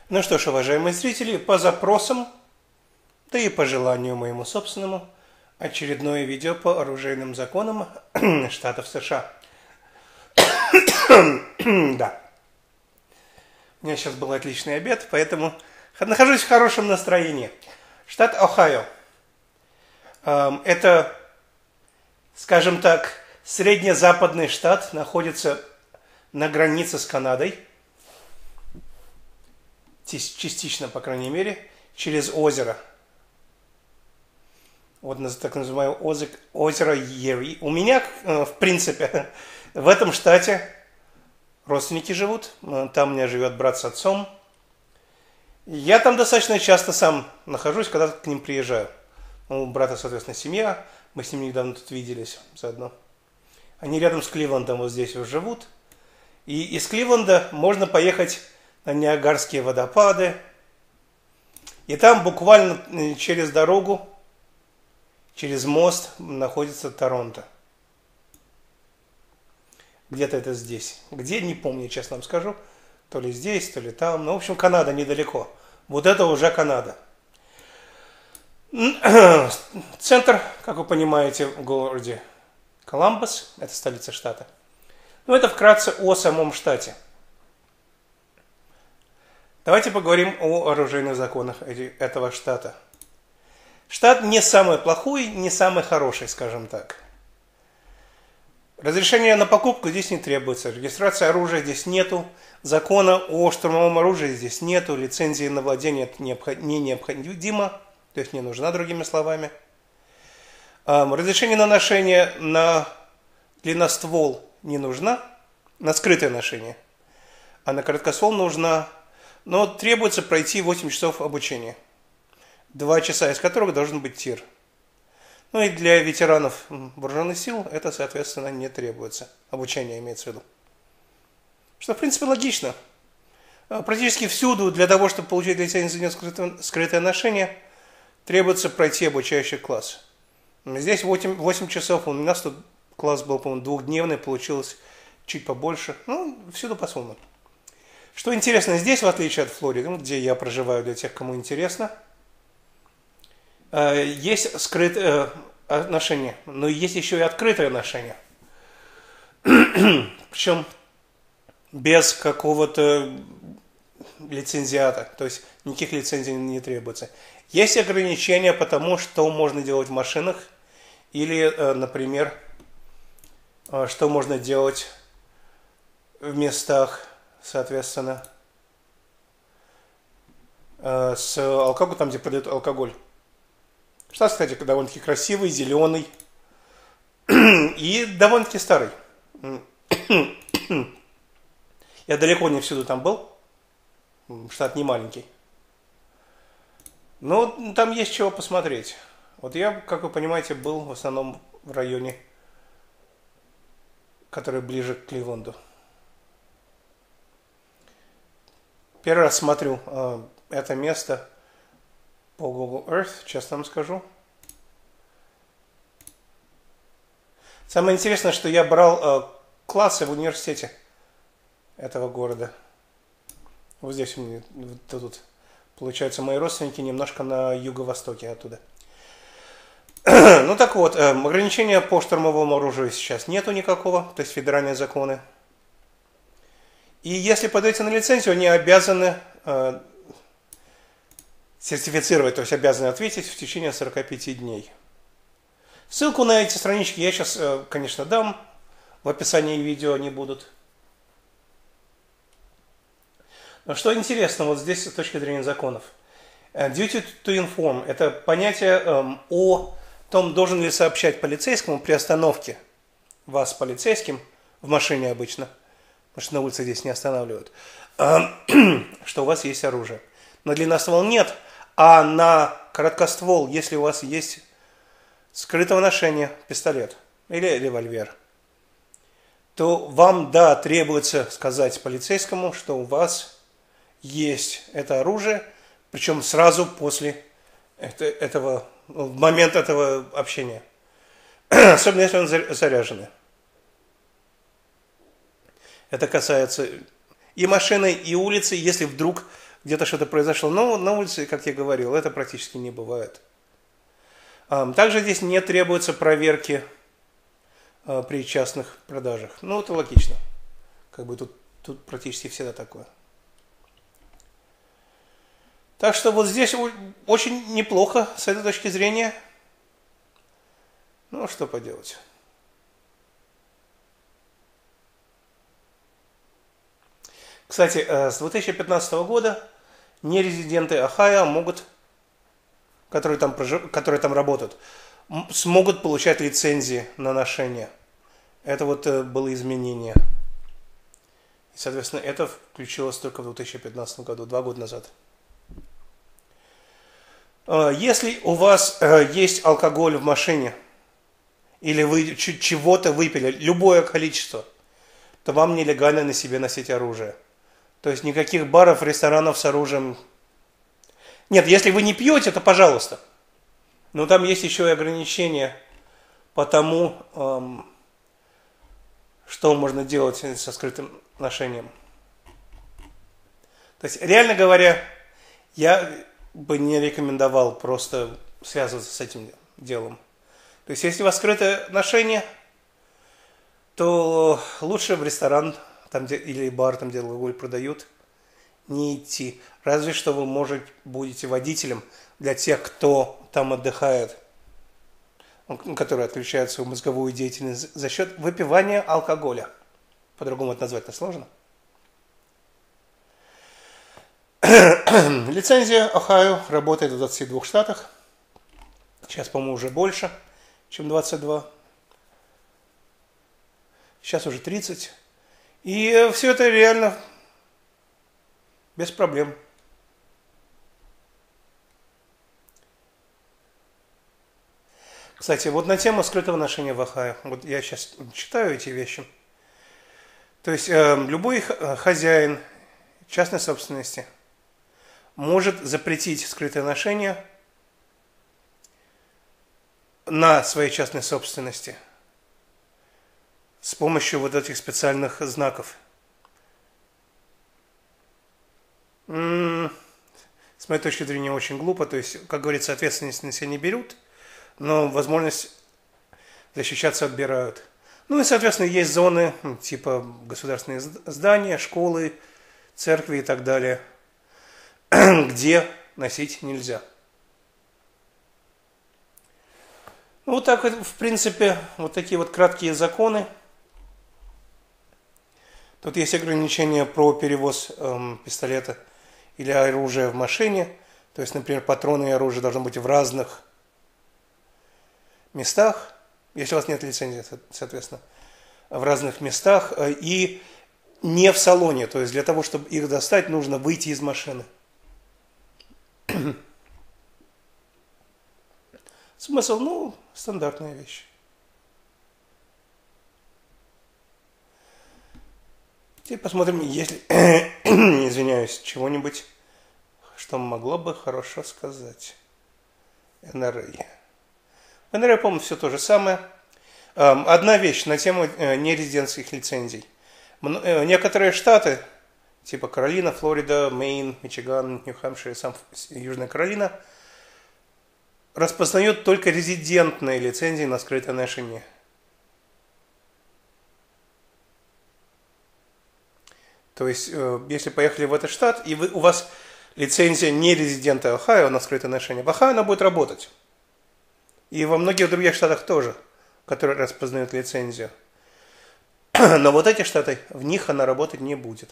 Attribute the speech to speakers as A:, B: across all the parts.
A: Ну что ж, уважаемые зрители, по запросам, да и по желанию моему собственному, очередное видео по оружейным законам штатов США. Да, у меня сейчас был отличный обед, поэтому нахожусь в хорошем настроении. Штат Ohio. Это, скажем так, среднезападный штат, находится на границе с Канадой. Частично, по крайней мере, через озеро. Вот так называемое озеро Ери. У меня, в принципе, в этом штате родственники живут. Там у меня живет брат с отцом. Я там достаточно часто сам нахожусь, когда к ним приезжаю. У брата, соответственно, семья. Мы с ним недавно тут виделись заодно. Они рядом с Кливлендом вот здесь вот живут. И из Кливленда можно поехать на Ниагарские водопады. И там буквально через дорогу, через мост находится Торонто. Где-то это здесь. Где, не помню, честно вам скажу. То ли здесь, то ли там. Ну, в общем, Канада недалеко. Вот это уже Канада. Центр, как вы понимаете, в городе Коламбус. Это столица штата. Ну, это вкратце о самом штате. Давайте поговорим о оружейных законах этого штата. Штат не самый плохой, не самый хороший, скажем так. Разрешение на покупку здесь не требуется. Регистрация оружия здесь нету. Закона о штурмовом оружии здесь нету. Лицензии на владение не необходимо. То есть не нужна, другими словами. Разрешение на ношение на длинноствол не нужна. На скрытое ношение. А на короткоствол нужна. Но требуется пройти 8 часов обучения. 2 часа из которых должен быть тир. Ну и для ветеранов вооруженных сил это, соответственно, не требуется. Обучение имеется в виду. Что, в принципе, логично. Практически всюду для того, чтобы получить лицензию на скрытое ношение, требуется пройти обучающий класс. Здесь 8 часов. У нас тут класс был, по-моему, двухдневный, получилось чуть побольше. Ну, всюду по-своему. Что интересно здесь, в отличие от Флориды, где я проживаю, для тех, кому интересно, есть скрытое ношение, но есть еще и открытое ношение. Причем без какого-то лицензиата, то есть никаких лицензий не требуется. Есть ограничения по тому, что можно делать в машинах, или, например, что можно делать в местах, соответственно, с алкоголем, там, где продают алкоголь. Штат, кстати, довольно-таки красивый, зеленый и довольно-таки старый. Я далеко не всюду там был. Штат не маленький. Но там есть чего посмотреть. Вот я, как вы понимаете, был в основном в районе, который ближе к Кливленду. Первый раз смотрю это место по Google Earth, честно вам скажу. Самое интересное, что я брал классы в университете этого города. Вот здесь у меня, вот тут, получается, мои родственники немножко на юго-востоке оттуда. Ну так вот, ограничения по штурмовому оружию сейчас нету никакого, то есть федеральные законы. И если подаете на лицензию, они обязаны сертифицировать, то есть обязаны ответить в течение 45 дней. Ссылку на эти странички я сейчас, конечно, дам. В описании видео они будут. Но что интересно, вот здесь с точки зрения законов. Duty to inform – это понятие о том, должен ли сообщать полицейскому при остановке вас полицейским, в машине обычно, потому что на улице здесь не останавливают, что у вас есть оружие. На длинноствол нет, а на короткоствол, если у вас есть скрытого ношения пистолет или револьвер, то вам, да, требуется сказать полицейскому, что у вас есть это оружие, причем сразу после этого, в момент этого общения. Особенно если он заряженный. Это касается и машины, и улицы, если вдруг где-то что-то произошло. Но на улице, как я говорил, это практически не бывает. Также здесь не требуется проверки при частных продажах. Ну, это логично. Как бы тут практически всегда такое. Так что вот здесь очень неплохо с этой точки зрения. Ну, что поделать. Кстати, с 2015 года нерезиденты Ohio могут, которые там работают, смогут получать лицензии на ношение. Это вот было изменение. И, соответственно, это включилось только в 2015 году, 2 года назад. Если у вас есть алкоголь в машине, или вы чего-то выпили, любое количество, то вам нелегально на себе носить оружие. То есть никаких баров, ресторанов с оружием. Нет, если вы не пьете, то пожалуйста. Но там есть еще и ограничения по тому, что можно делать со скрытым ношением. То есть, реально говоря, я бы не рекомендовал просто связываться с этим делом. То есть, если у вас скрытое ношение, то лучше в ресторан там, или бар, там, где алкоголь продают, не идти. Разве что вы будете водителем для тех, кто там отдыхает, которые отключают свою мозговую деятельность за счет выпивания алкоголя. По-другому это назвать-то сложно. Лицензия Ohio работает в 22 штатах. Сейчас, по-моему, уже больше, чем 22. Сейчас уже 30. И все это реально без проблем. Кстати, вот на тему скрытого ношения в Ohio. Вот я сейчас читаю эти вещи. То есть любой хозяин частной собственности может запретить скрытое ношение на своей частной собственности с помощью вот этих специальных знаков. С моей точки зрения очень глупо. То есть, как говорится, ответственность на себя не берут, но возможность защищаться отбирают. Ну и, соответственно, есть зоны, типа государственные здания, школы, церкви и так далее, где носить нельзя. Ну, вот так вот, в принципе, вот такие вот краткие законы. Тут есть ограничения про перевоз пистолета или оружия в машине. То есть, например, патроны и оружие должны быть в разных местах, если у вас нет лицензии, соответственно, в разных местах и не в салоне. То есть, для того, чтобы их достать, нужно выйти из машины. Смысл, ну, стандартная вещь. Теперь посмотрим, если, извиняюсь, чего-нибудь, что могло бы хорошо сказать. NRA. В NRA, по-моему, все то же самое. Одна вещь на тему нерезидентских лицензий. Некоторые штаты, типа Каролина, Флорида, Мэйн, Мичиган, Нью-Хэмпшир и Южная Каролина, распознают только резидентные лицензии на скрытое ношение. То есть, если поехали в этот штат, и у вас лицензия не резидента Ohio на скрытое ношение, в Ohio она будет работать. И во многих других штатах тоже, которые распознают лицензию. Но вот эти штаты, в них она работать не будет.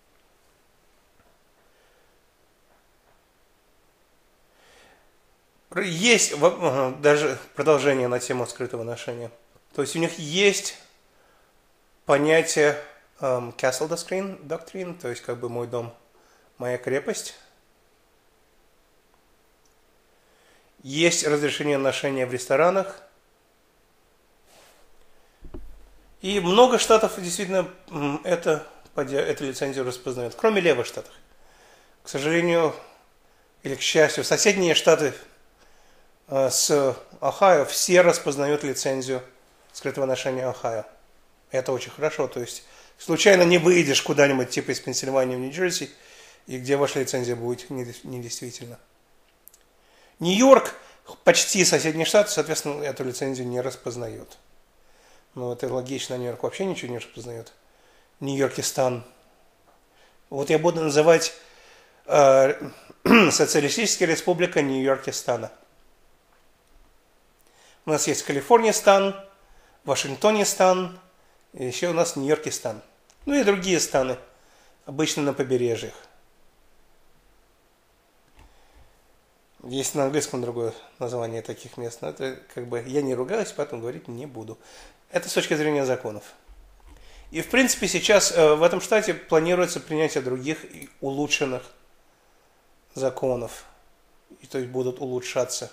A: Есть даже продолжение на тему скрытого ношения. То есть у них есть понятие Castle Doctrine, то есть как бы мой дом, моя крепость. Есть разрешение ношения в ресторанах. И много штатов действительно эту лицензию распознают, кроме левых штатов. К сожалению, или к счастью, соседние штаты с Ohio все распознают лицензию скрытого ношения Ohio. Это очень хорошо. То есть случайно не выйдешь куда-нибудь типа из Пенсильвании в Нью-Джерси, и где ваша лицензия будет недействительна. Нью-Йорк почти соседний штат, соответственно, эту лицензию не распознает. Ну, это логично, Нью-Йорк вообще ничего не распознает. Нью-Йоркистан. Вот я буду называть Социалистическая Республика Нью-Йоркистана. У нас есть Калифорнистан, Вашингтонистан, и еще у нас Нью-Йоркистан. Ну и другие станы, обычно на побережьях. Есть на английском другое название таких мест, но это как бы я не ругаюсь, поэтому говорить не буду. Это с точки зрения законов. И в принципе сейчас в этом штате планируется принятие других и улучшенных законов. И то есть будут улучшаться.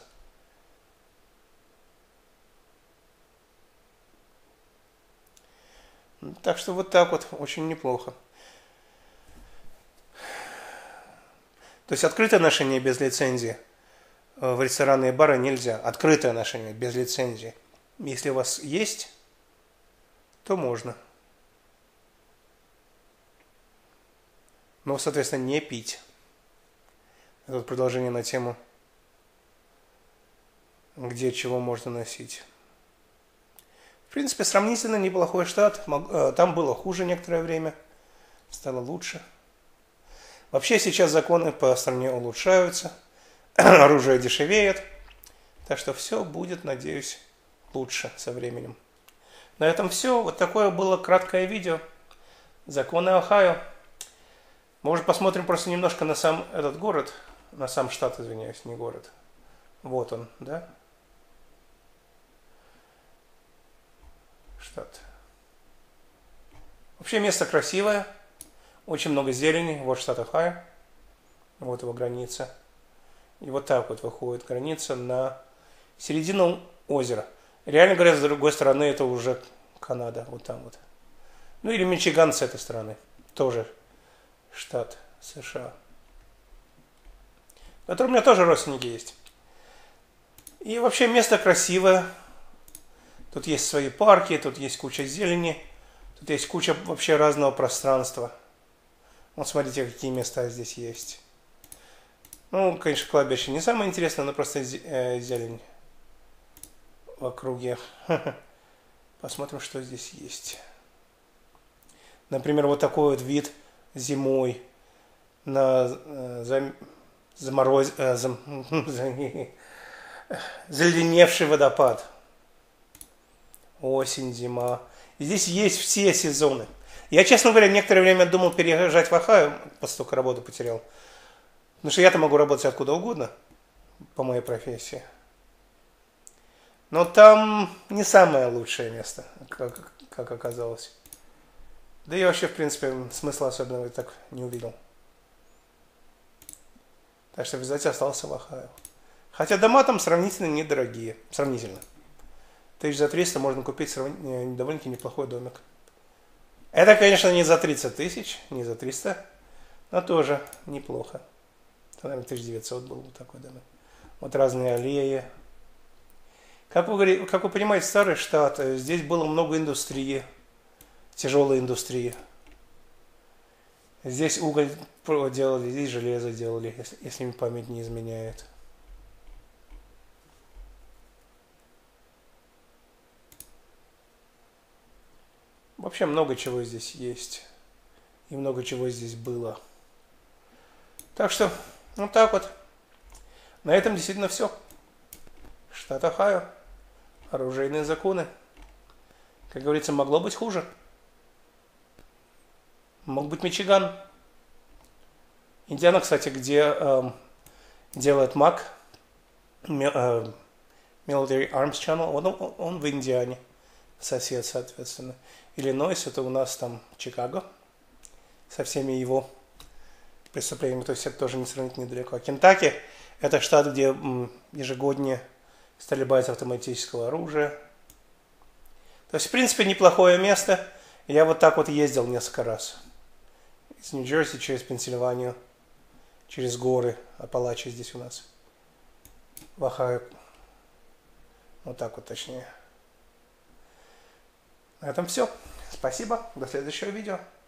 A: Так что вот так вот, очень неплохо. То есть открытое ношение без лицензии в рестораны и бары нельзя. Открытое ношение без лицензии. Если у вас есть, то можно. Но, соответственно, не пить. Это продолжение на тему, где чего можно носить. В принципе, сравнительно неплохой штат. Там было хуже некоторое время. Стало лучше. Вообще сейчас законы по стране улучшаются. Оружие дешевеет. Так что все будет, надеюсь, лучше со временем. На этом все. Вот такое было краткое видео. Законы Ohio. Может, посмотрим просто немножко на сам этот город. На сам штат, извиняюсь, не город. Вот он, да? Штат. Вообще место красивое. Очень много зелени. Вот штат Ohio. Вот его граница. И вот так вот выходит граница на середину озера. Реально говоря, с другой стороны это уже Канада. Вот там вот. Ну или Мичиган с этой стороны. Тоже штат США. В котором у меня тоже родственники есть. И вообще место красивое. Тут есть свои парки, тут есть куча зелени. Тут есть куча вообще разного пространства. Вот смотрите, какие места здесь есть. Ну, конечно, кладбище не самое интересное, но просто зелень в округе. Посмотрим, что здесь есть. Например, вот такой вот вид зимой на заледеневший водопад. Осень, зима. И здесь есть все сезоны. Я, честно говоря, некоторое время думал переезжать в Ohio, после того, как работу потерял. Потому что я-то могу работать откуда угодно, по моей профессии. Но там не самое лучшее место, как оказалось. Да и вообще, в принципе, смысла особенного я так не увидел. Так что в результате остался в Ohio. Хотя дома там сравнительно недорогие. Сравнительно. 1300 можно купить довольно-таки неплохой домик. Это, конечно, не за 30 тысяч, не за 300, но тоже неплохо. Это, наверное, 1900 был вот такой домик. Вот разные аллеи. Как вы понимаете, старый штат, здесь было много индустрии, тяжелой индустрии. Здесь уголь делали, здесь железо делали, если мне память не изменяет. Вообще много чего здесь есть. И много чего здесь было. Так что, вот так вот. На этом действительно все. Штат Ohio. Оружейные законы. Как говорится, могло быть хуже. Мог быть Мичиган. Индиана, кстати, где делает МАК, Military Arms Channel, он в Индиане. Сосед, соответственно. Иллинойс, это у нас там Чикаго. Со всеми его преступлениями. То есть это тоже не сравнительно недалеко. А Кентаки — это штат, где ежегодно стрельба из автоматического оружия. То есть, в принципе, неплохое место. Я вот так вот ездил несколько раз. Из Нью-Джерси через Пенсильванию, через горы, Апалачи здесь у нас. В Ohio. Вот так вот точнее. На этом все. Спасибо. До следующего видео.